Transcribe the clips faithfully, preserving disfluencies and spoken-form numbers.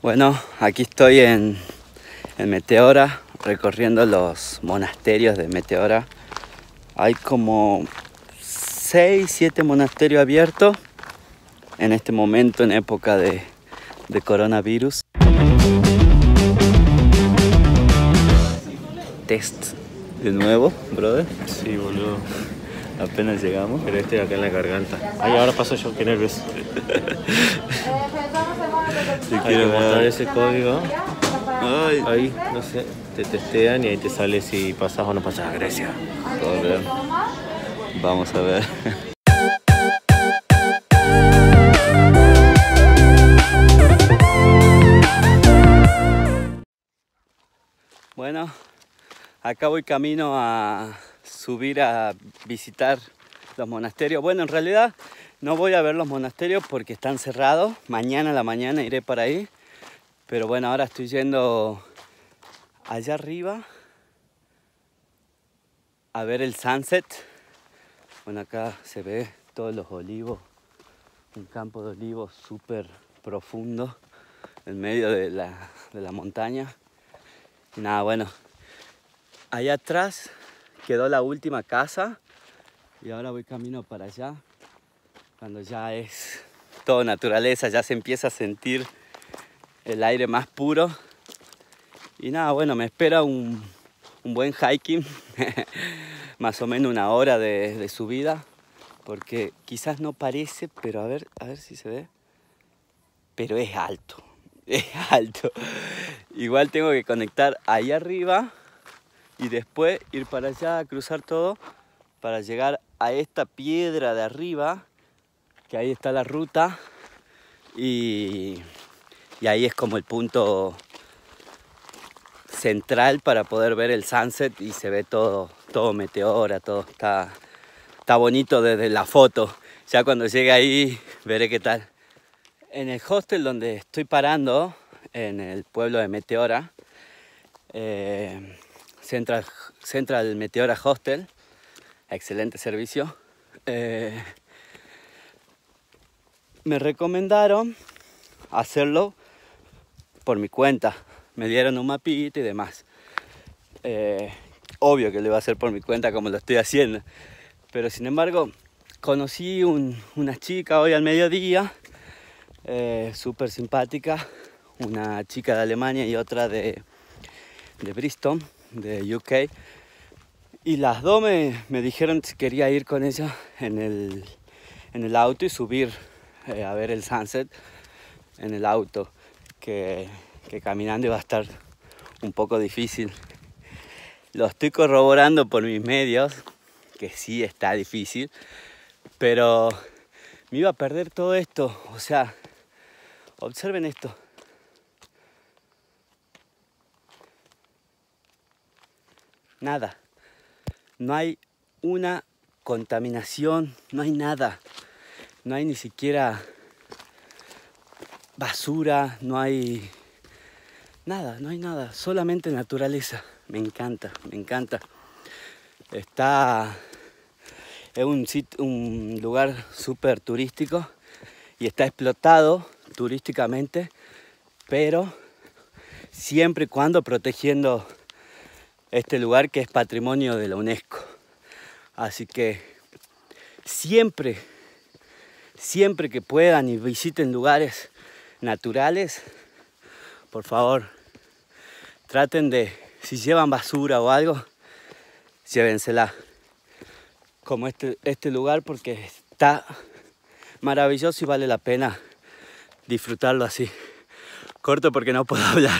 Bueno, aquí estoy en, en Meteora, recorriendo los monasterios de Meteora. Hay como seis, siete monasterios abiertos en este momento, en época de, de coronavirus. Test de nuevo, brother. Sí, boludo. Apenas llegamos. Pero este acá en la garganta. Ay, ahora paso yo, qué nervioso. Si Hay que quiero mostrar ver. ese código. Ay, Ahí, no sé, te testean y ahí te sale si pasas o no pasas a Grecia. joder. Vamos a ver. Bueno, acá voy camino a subir a visitar los monasterios. Bueno, en realidad no voy a ver los monasterios porque están cerrados. Mañana a la mañana iré para ahí. Pero bueno, ahora estoy yendo allá arriba a ver el sunset. Bueno, acá se ve todos los olivos. Un campo de olivos súper profundo en medio de la, de la montaña. Y nada, bueno, allá atrás quedó la última casa y ahora voy camino para allá, cuando ya es todo naturaleza, ya se empieza a sentir el aire más puro. Y nada, bueno, me espera un, un buen hiking, más o menos una hora de, de subida, porque quizás no parece, pero a ver, a ver si se ve, pero es alto. Es alto. Igual tengo que conectar ahí arriba y después ir para allá, cruzar todo para llegar a esta piedra de arriba, que ahí está la ruta y, y ahí es como el punto central para poder ver el sunset y se ve todo, todo Meteora, todo está, está bonito desde la foto. Ya cuando llegue ahí veré qué tal. En el hostel donde estoy parando, en el pueblo de Meteora, eh, Central, Central Meteora Hostel, excelente servicio, eh, me recomendaron hacerlo por mi cuenta. Me dieron un mapita y demás. Eh, obvio que lo iba a hacer por mi cuenta como lo estoy haciendo, pero sin embargo conocí un, una chica hoy al mediodía, Eh, súper simpática, una chica de Alemania y otra de, de Bristol, de U K, y las dos me, me dijeron si quería ir con ella en el, en el auto y subir eh, a ver el sunset en el auto, que, que caminando iba a estar un poco difícil. Lo estoy corroborando por mis medios, que sí está difícil, pero me iba a perder todo esto, o sea, observen esto. Nada. No hay una contaminación, no hay nada. No hay ni siquiera basura, no hay nada, no hay nada. Solamente naturaleza. Me encanta, me encanta. Está... Es un, sitio, un lugar súper turístico y está explotado turísticamente, pero siempre y cuando protegiendo este lugar que es patrimonio de la UNESCO. Así que siempre, siempre que puedan y visiten lugares naturales, por favor, traten de, si llevan basura o algo, llévensela. Como este, este lugar, porque está maravilloso y vale la pena disfrutarlo así. Corto porque no puedo hablar.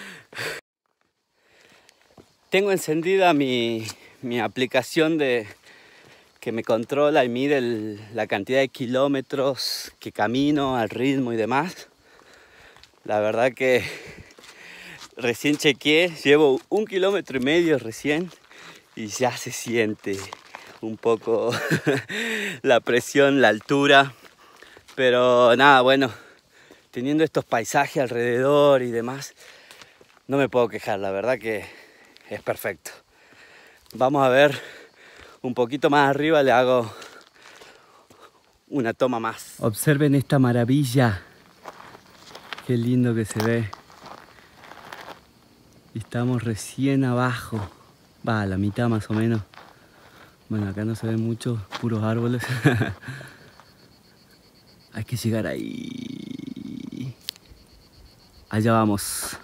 Tengo encendida mi, mi aplicación de, que me controla y mide el, la cantidad de kilómetros que camino, al ritmo y demás. La verdad que recién chequeé, llevo un kilómetro y medio recién y ya se siente un poco la presión, la altura. Pero nada, bueno, teniendo estos paisajes alrededor y demás, no me puedo quejar, la verdad que es perfecto. Vamos a ver un poquito más arriba, le hago una toma más. Observen esta maravilla. Qué lindo que se ve. Estamos recién abajo. Va, a la mitad más o menos. Bueno, acá no se ven muchos, puros árboles. Hay que llegar ahí. Allá vamos.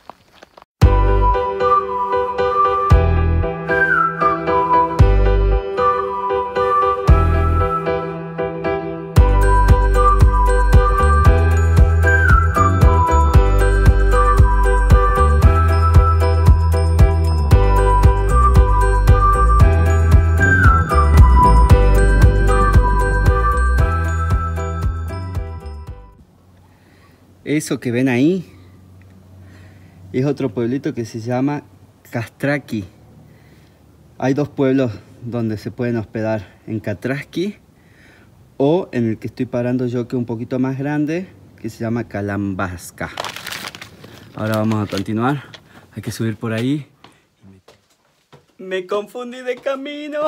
Eso que ven ahí es otro pueblito que se llama Castraqui. Hay dos pueblos donde se pueden hospedar, en Castraqui o en el que estoy parando yo, que es un poquito más grande, que se llama Calambasca. Ahora vamos a continuar, hay que subir por ahí. Me confundí de camino.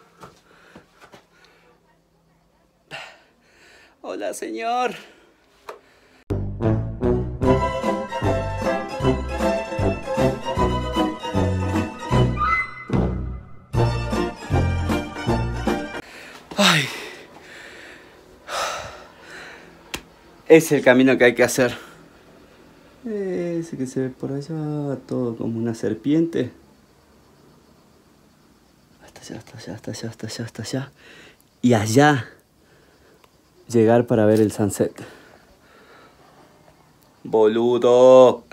Hola, señor. Ay. Es el camino que hay que hacer. Ese que se ve por allá, todo como una serpiente. Hasta allá, hasta allá, hasta allá, hasta allá, hasta allá. Y allá llegar para ver el sunset. Boludo.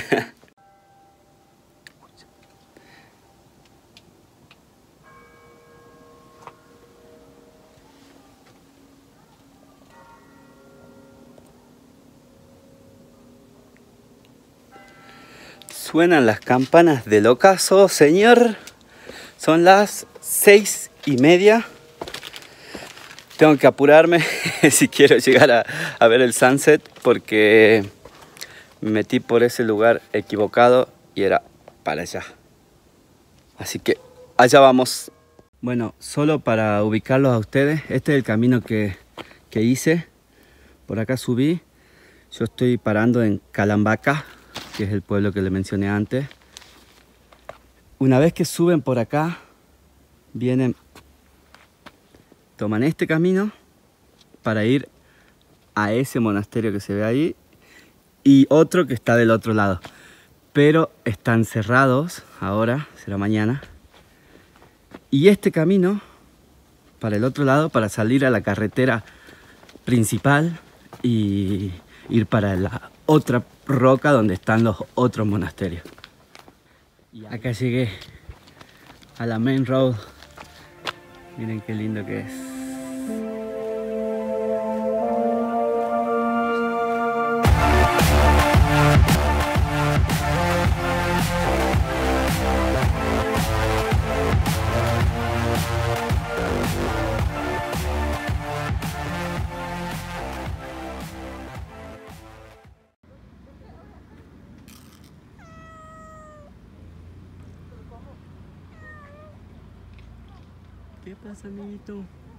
Suenan las campanas del ocaso, señor. Son las seis y media. Tengo que apurarme si quiero llegar a, a ver el sunset, porque me metí por ese lugar equivocado y era para allá. Así que allá vamos. Bueno, solo para ubicarlos a ustedes, este es el camino que, que hice. Por acá subí. Yo estoy parando en Calambasca, que es el pueblo que le mencioné antes. Una vez que suben por acá, vienen, toman este camino para ir a ese monasterio que se ve ahí y otro que está del otro lado, pero están cerrados ahora, será mañana. Y este camino para el otro lado, para salir a la carretera principal y ir para la otra roca donde están los otros monasterios. Y acá llegué a la main road. Miren qué lindo que es. ¿Qué pasa, amiguito?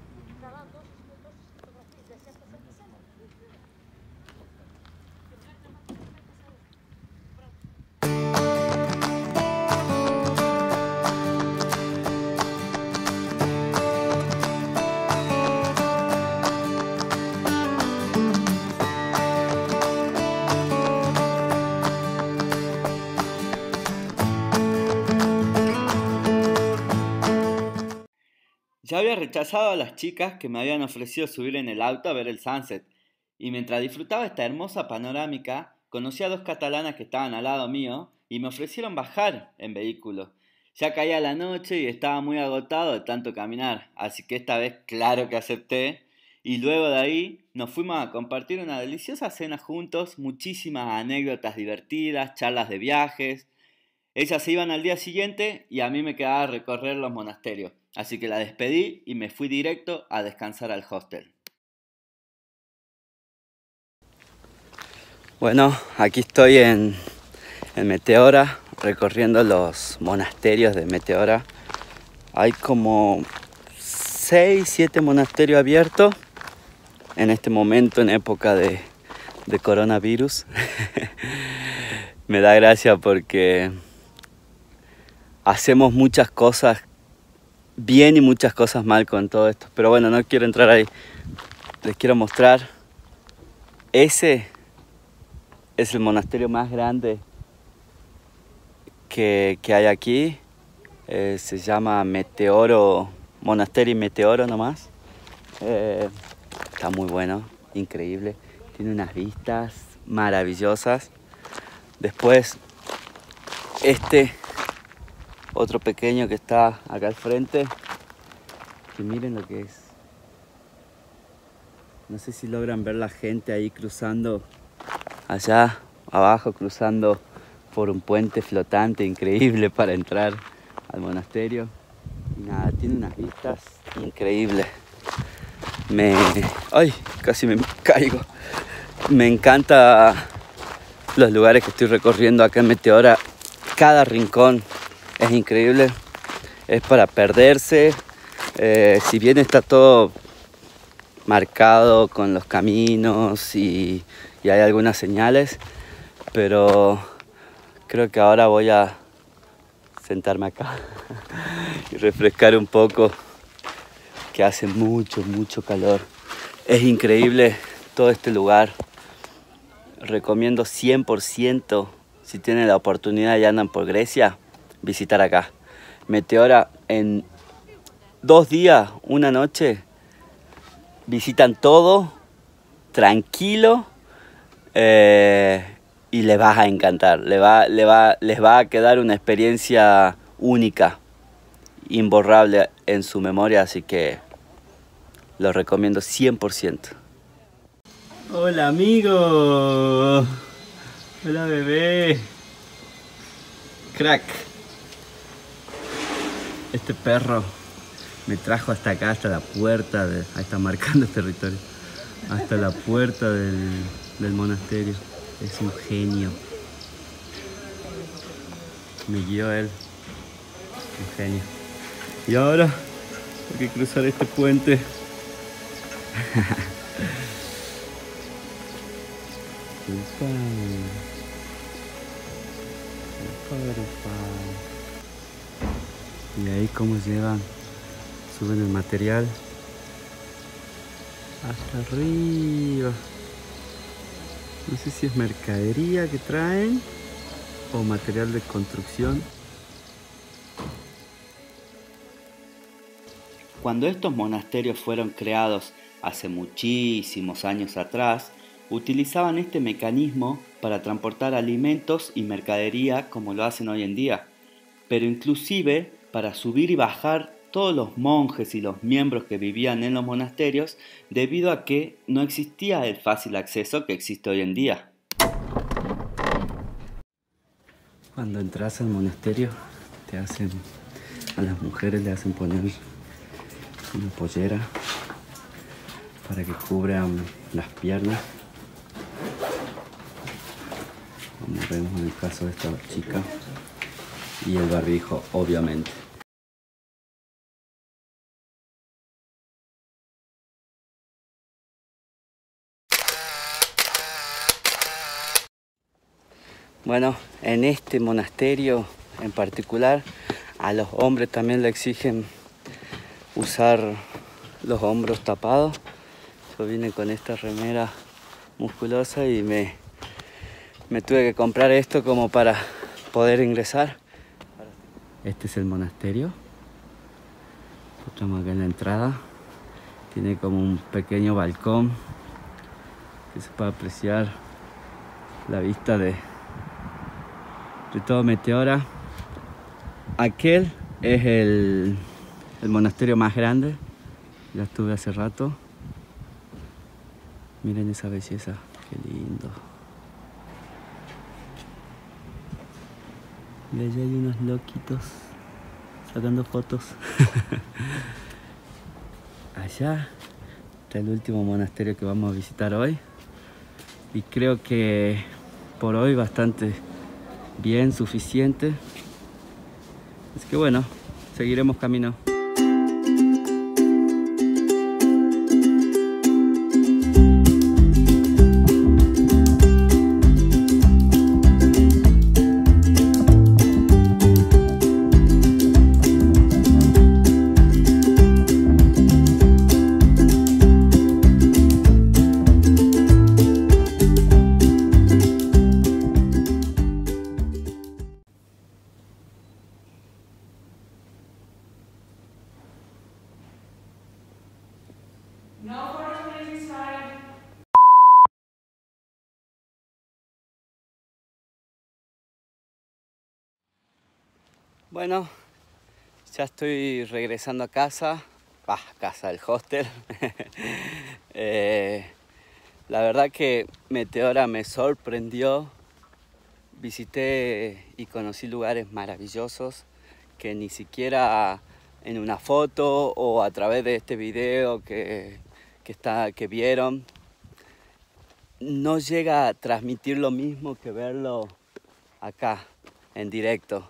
Ya había rechazado a las chicas que me habían ofrecido subir en el auto a ver el sunset, y mientras disfrutaba esta hermosa panorámica, conocí a dos catalanas que estaban al lado mío y me ofrecieron bajar en vehículo. Ya caía la noche y estaba muy agotado de tanto caminar, así que esta vez claro que acepté, y luego de ahí nos fuimos a compartir una deliciosa cena juntos, muchísimas anécdotas divertidas, charlas de viajes. Ellas se iban al día siguiente y a mí me quedaba recorrer los monasterios. Así que la despedí y me fui directo a descansar al hostel. Bueno, aquí estoy en, en Meteora, recorriendo los monasterios de Meteora. Hay como seis, siete monasterios abiertos en este momento, en época de, de coronavirus. Me da gracia porque hacemos muchas cosas bien y muchas cosas mal con todo esto. Pero bueno, no quiero entrar ahí. Les quiero mostrar. Ese es el monasterio más grande que, que hay aquí. Eh, se llama Meteoro, Monasterio Meteoro nomás. Eh, está muy bueno, increíble. Tiene unas vistas maravillosas. Después, este otro pequeño que está acá al frente. Que miren lo que es. No sé si logran ver la gente ahí cruzando, allá abajo, cruzando por un puente flotante increíble para entrar al monasterio. Y nada, tiene unas vistas increíbles. Me... ¡Ay! Casi me caigo. Me encanta los lugares que estoy recorriendo acá en Meteora. Cada rincón es increíble. Es para perderse. Eh, si bien está todo marcado con los caminos y, y hay algunas señales, pero creo que ahora voy a sentarme acá y refrescar un poco, que hace mucho, mucho calor. Es increíble todo este lugar. Recomiendo cien por ciento, si tienen la oportunidad y andan por Grecia, visitar acá. Meteora, en dos días, una noche, visitan todo, tranquilo, eh, y les va a encantar. Les va, les, va, les va a quedar una experiencia única, imborrable en su memoria, así que lo recomiendo cien por ciento. Hola amigo, hola bebé, crack. Este perro me trajo hasta acá, hasta la puerta, de, ahí está marcando el territorio, hasta la puerta del, del monasterio. Es un genio. Me guió él, un genio. Y ahora hay que cruzar este puente. Y ahí cómo llevan, suben el material hasta arriba. No sé si es mercadería que traen o material de construcción. Cuando estos monasterios fueron creados hace muchísimos años atrás, utilizaban este mecanismo para transportar alimentos y mercadería como lo hacen hoy en día, pero inclusive para subir y bajar todos los monjes y los miembros que vivían en los monasterios, debido a que no existía el fácil acceso que existe hoy en día. Cuando entras al monasterio, te hacen, a las mujeres le hacen poner una pollera para que cubran las piernas, como vemos en el caso de esta chica, y el barbijo, obviamente. Bueno, en este monasterio en particular, a los hombres también le exigen usar los hombros tapados. Yo vine con esta remera musculosa y me, me tuve que comprar esto como para poder ingresar. Este es el monasterio. Estamos acá en la entrada. Tiene como un pequeño balcón que se puede apreciar la vista de, de todo Meteora. Aquel es el, el monasterio más grande. Ya estuve hace rato. Miren esa belleza, qué lindo. Y allá hay unos loquitos sacando fotos. Allá está el último monasterio que vamos a visitar hoy. Y creo que por hoy bastante bien, suficiente. Así que bueno, seguiremos camino. Bueno, ya estoy regresando a casa, ah, casa del hostel. eh, la verdad que Meteora me sorprendió. Visité y conocí lugares maravillosos que ni siquiera en una foto o a través de este video que, que, está, que vieron no llega a transmitir lo mismo que verlo acá en directo.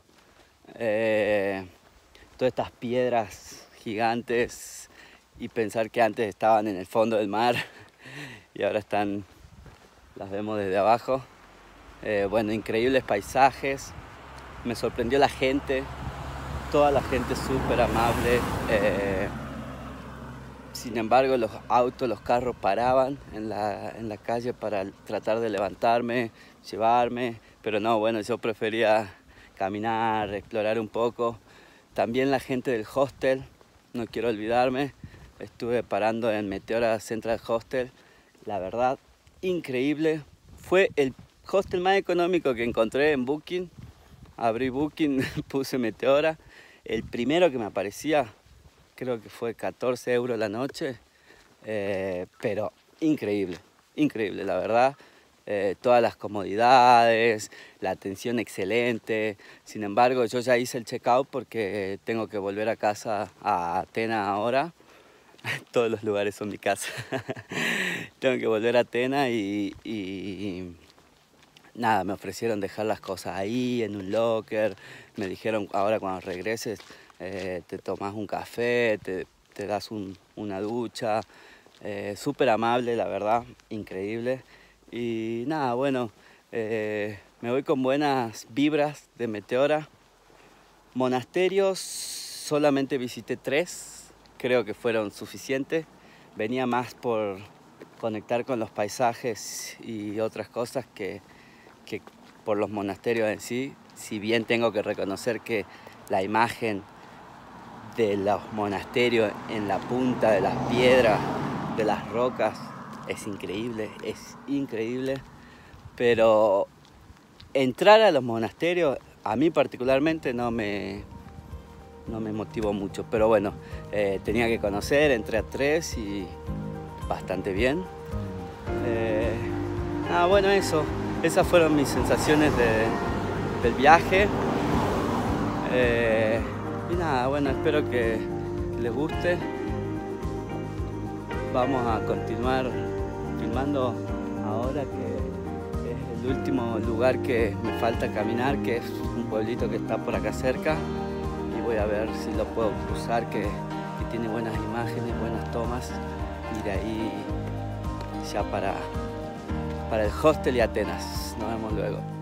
Eh, todas estas piedras gigantes y pensar que antes estaban en el fondo del mar y ahora están, las vemos desde abajo. Eh, bueno, increíbles paisajes. Me sorprendió la gente, toda la gente súper amable. Eh, sin embargo, los autos, los carros paraban en la, en la calle para tratar de levantarme, llevarme, pero no, bueno, yo prefería caminar, explorar un poco. También la gente del hostel, no quiero olvidarme, estuve parando en Meteora Central Hostel, la verdad, increíble. Fue el hostel más económico que encontré en Booking. Abrí Booking, puse Meteora. El primero que me aparecía, creo que fue catorce euros la noche, eh, pero increíble, increíble, la verdad. Eh, todas las comodidades, la atención excelente. Sin embargo, yo ya hice el check-out porque tengo que volver a casa, a Atenas ahora. Todos los lugares son mi casa. Tengo que volver a Atenas y, y nada, me ofrecieron dejar las cosas ahí en un locker. Me dijeron, ahora cuando regreses eh, te tomas un café, te, te das un, una ducha. Eh, súper amable, la verdad, increíble. Y nada, bueno, eh, me voy con buenas vibras de Meteora. Monasterios, solamente visité tres, creo que fueron suficientes. Venía más por conectar con los paisajes y otras cosas que, que por los monasterios en sí. Si bien tengo que reconocer que la imagen de los monasterios en la punta de las piedras, de las rocas, es increíble, es increíble, pero entrar a los monasterios a mí particularmente no me, no me motivó mucho, pero bueno, eh, tenía que conocer, entré a tres y bastante bien. Eh, nada, bueno, eso, esas fueron mis sensaciones de, del viaje. Eh, y nada, bueno, espero que, que les guste. Vamos a continuar filmando ahora, que es el último lugar que me falta caminar, que es un pueblito que está por acá cerca, y voy a ver si lo puedo cruzar, que, que tiene buenas imágenes, buenas tomas, y de ahí ya para, para el hostel y Atenas. Nos vemos luego.